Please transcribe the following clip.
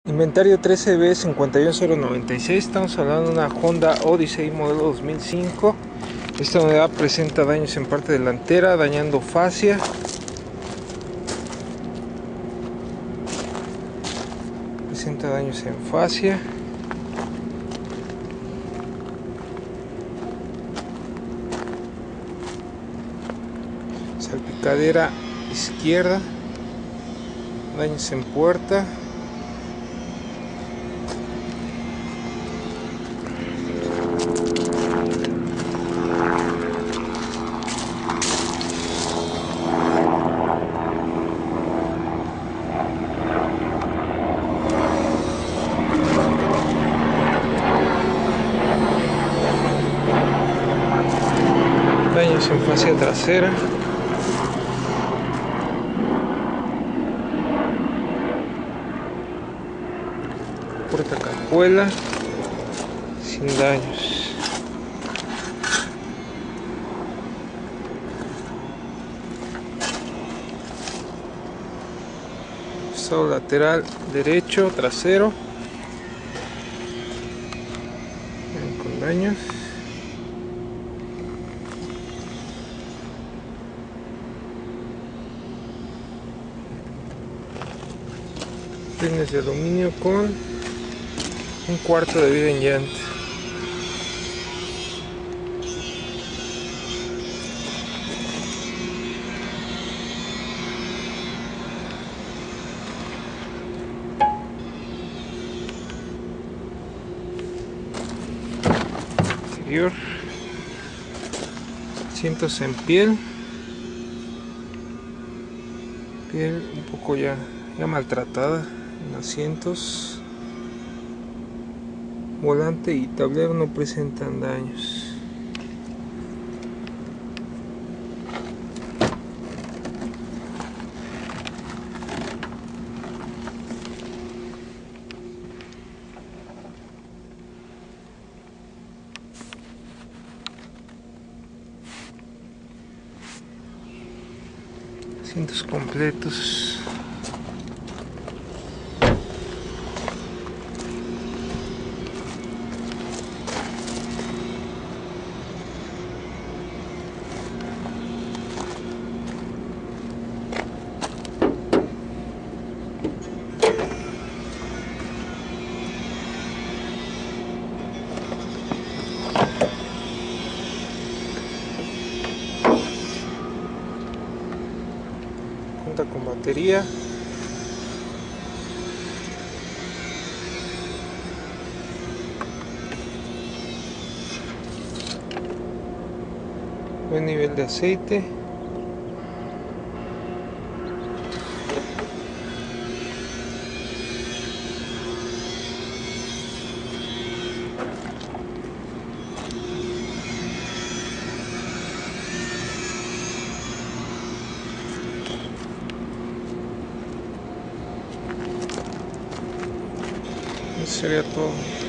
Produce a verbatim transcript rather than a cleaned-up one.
Inventario trece B cincuenta y uno cero noventa y seis. Estamos hablando de una Honda Odyssey modelo dos mil cinco. Esta unidad presenta daños en parte delantera, dañando fascia. Presenta daños en fascia. Salpicadera izquierda. Daños en puerta. Daños en fascia trasera. Puerta cajuela sin daños. Costado lateral derecho trasero con daños. Rines de aluminio con un cuarto de vida en llanta. Interior. Asientos en piel. Piel un poco ya, ya maltratada en asientos. Volante y tablero no presentan daños. Asientos completos. Cuenta con batería. Buen nivel de aceite. Eso sería todo.